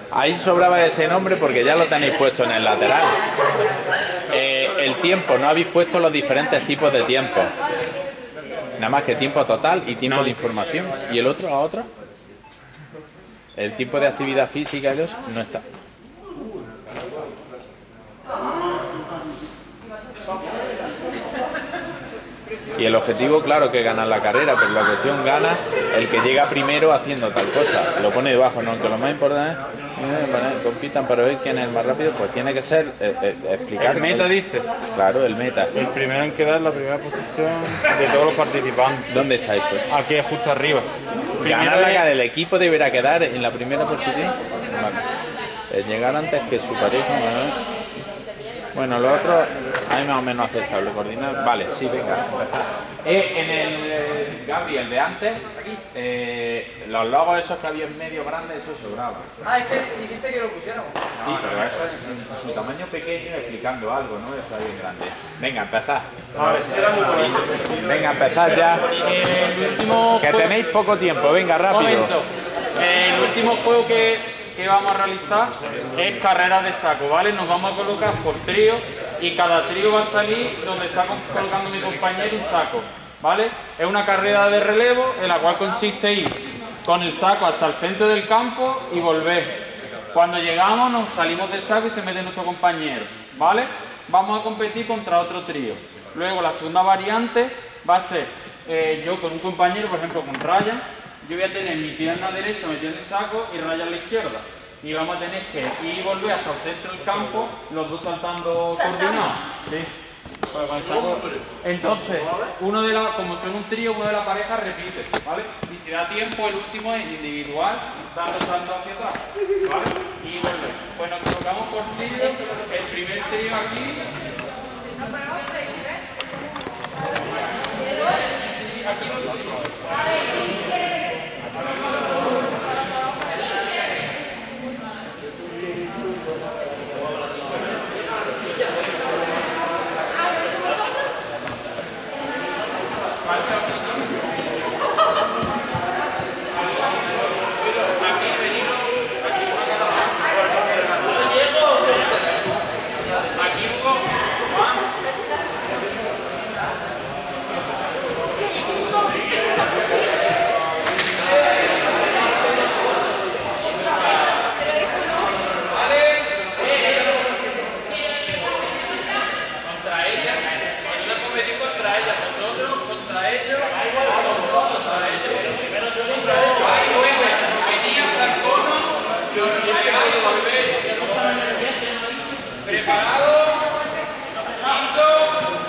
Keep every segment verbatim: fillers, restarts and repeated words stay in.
Ahí sobraba ese nombre porque ya lo tenéis puesto en el lateral. Eh, el tiempo, no habéis puesto los diferentes tipos de tiempo. Nada más que tiempo total y tiempo No. de información. ¿Y el otro, a otro? El tipo de actividad física y eso no está. Y el objetivo, claro, que ganar la carrera, pero la cuestión gana el que llega primero haciendo tal cosa. Lo pone debajo, ¿no? Que lo más importante es eh, compitan para ver quién es el más rápido, pues tiene que ser eh, eh, explicar. El meta dice. Claro, el meta. El primero en quedar la primera posición de todos los participantes. ¿Dónde está eso? Aquí es justo arriba. Ganar Primero la es- carrera, el equipo deberá quedar en la primera posición. Vale. Eh, llegar antes que su pareja. ¿no? Bueno, lo otro, hay más o menos aceptable. Coordinar. Vale, sí, venga. Eh, en el eh, Gabriel de antes, aquí, eh, los logos esos que había en medio grandes, eso sobraba. Ah, es que dijiste que lo pusiéramos. Sí, pero eso es en su tamaño pequeño explicando algo, ¿no? Eso ahí en grande. Venga, empezad. A ver, si era muy bonito. Venga, empezad ya. El último Que juego- tenéis poco tiempo, venga, rápido. Momento. El último juego que, que vamos a realizar es carrera de saco, ¿vale? Nos vamos a colocar por trío y cada trío va a salir donde está colocando mi compañero un saco, ¿vale? Es una carrera de relevo en la cual consiste en ir con el saco hasta el centro del campo y volver. Cuando llegamos nos salimos del saco y se mete nuestro compañero, ¿vale? Vamos a competir contra otro trío. Luego la segunda variante va a ser eh, yo con un compañero, por ejemplo con Ryan. Yo voy a tener mi pierna derecha metida en el saco y Ryan la izquierda. Y vamos a tener que ir y volver hasta el centro del campo, los dos saltando coordinados. ¿Sí? Pues con el saco. Entonces, uno de la, como son un trío, uno de la pareja repite, ¿vale? Y si da tiempo, el último es individual, dando salto hacia atrás, ¿vale? Y volver. Pues nos colocamos por trío, el primer trío aquí. Aquí los tríos. Aquí Hugo, Juan. Contra ella, nosotros competimos contra ella, nosotros contra ellos, contra ellos. Ahí vuelve, venía hasta el cono, ahí volver. Preparado, listo.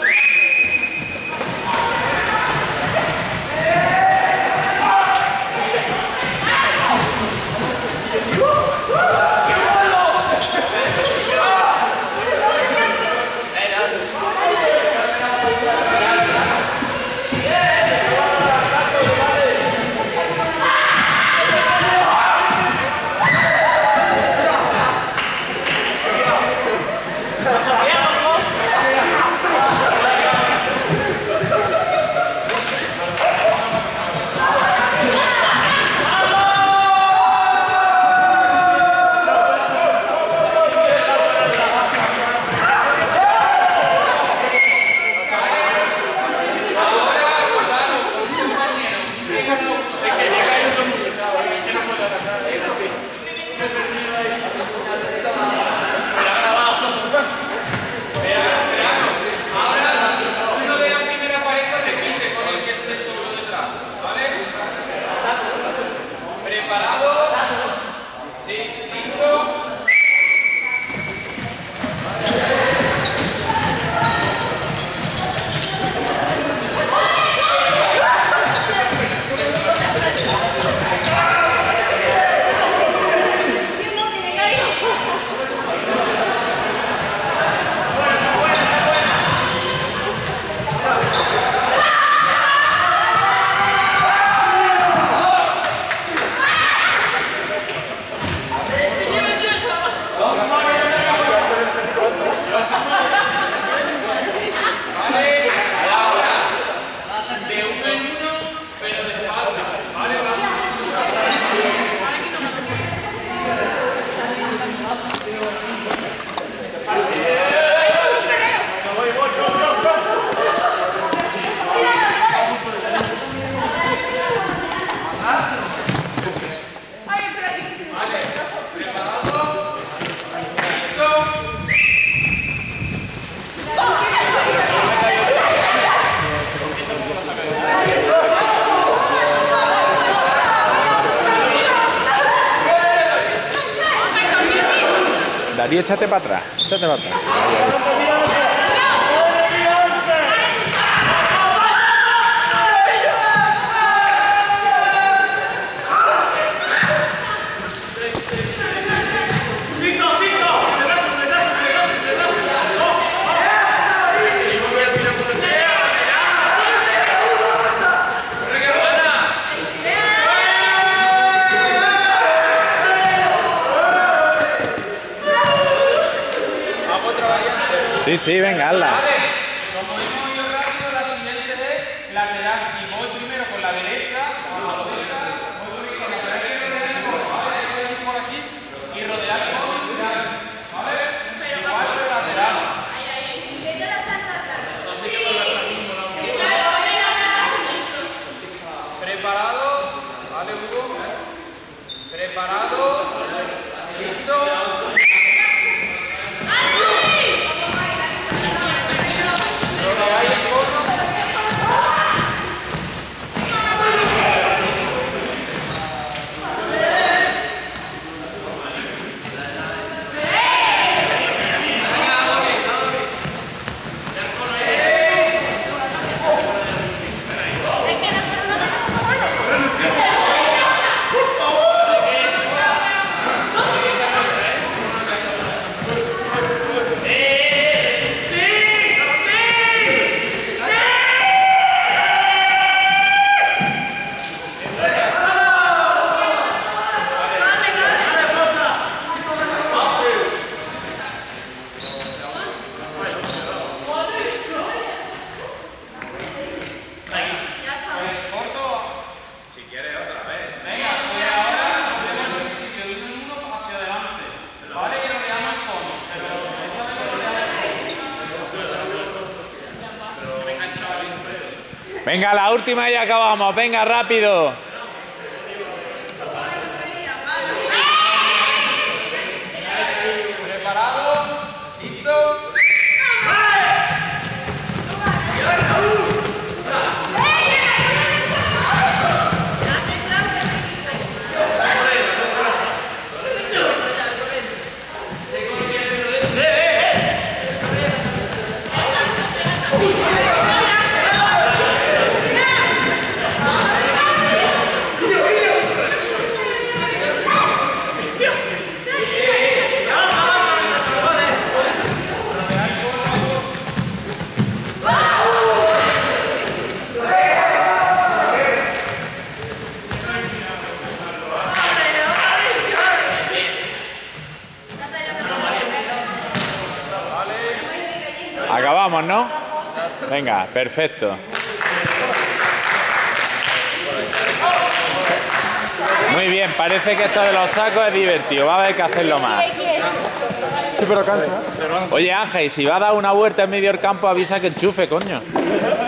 Darío, échate para atrás. Échate para atrás. Ahí, ahí. Sí, sí, venga, hazla. Como hemos ido rápido, la siguiente es lateral. Si voy primero con la derecha, voy con la derecha, por aquí y rodear por lateral. ¿Vale? Igual que lateral. Preparado. Vale, Hugo. Preparado. Listo. Venga, la última y acabamos. Venga, rápido. Preparado. Listo. Acabamos, ¿no? Venga, perfecto. Muy bien, parece que esto de los sacos es divertido. Va a haber que hacerlo más. Sí, pero cansa. Oye, Ángel, si va a dar una vuelta en medio del campo, avisa que enchufe, coño.